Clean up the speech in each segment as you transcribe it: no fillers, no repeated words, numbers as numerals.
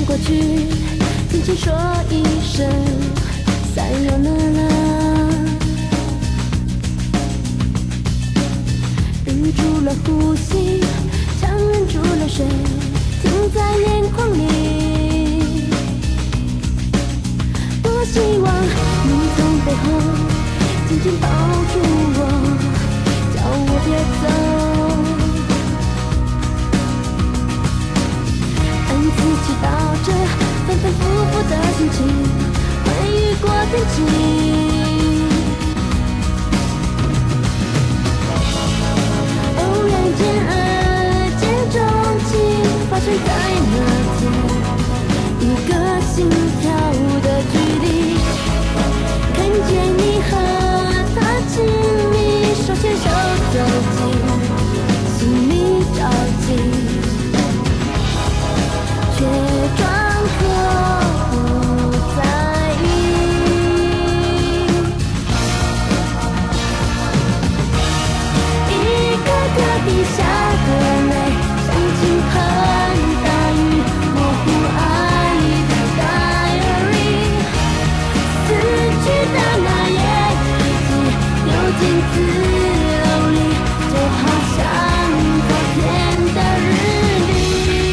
过去，轻轻说一声塞哟那拉。屏住了呼吸，强忍住了水，停在眼眶里。多希望你从背后紧紧抱住我，叫我别走。暗自祈祷着反反复复的心情会雨过天晴。偶然间二见钟情，发生在那天一个心跳的距离。看见你和他亲密，手牵手走近，心里着急。却装作不在意，一颗颗滴下的泪，像倾盆大雨，模糊爱的 diary。死去的那页日记，流进字篓里，就好像昨天的日历。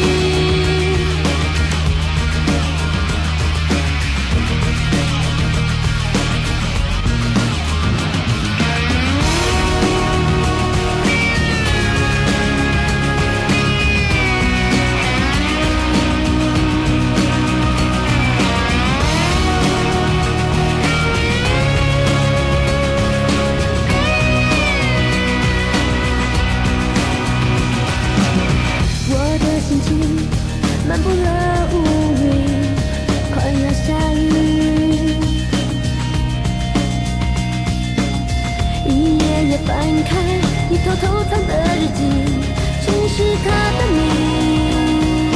漫步了乌云，快要下雨。一页页翻开你偷偷藏的日记，全是他的名。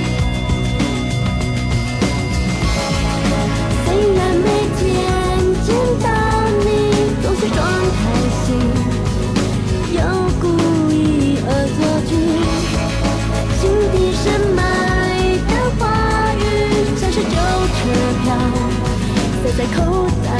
虽然每天见到你总是装开心，又故意恶作剧，心底深埋的话语，像是旧车票塞在口袋。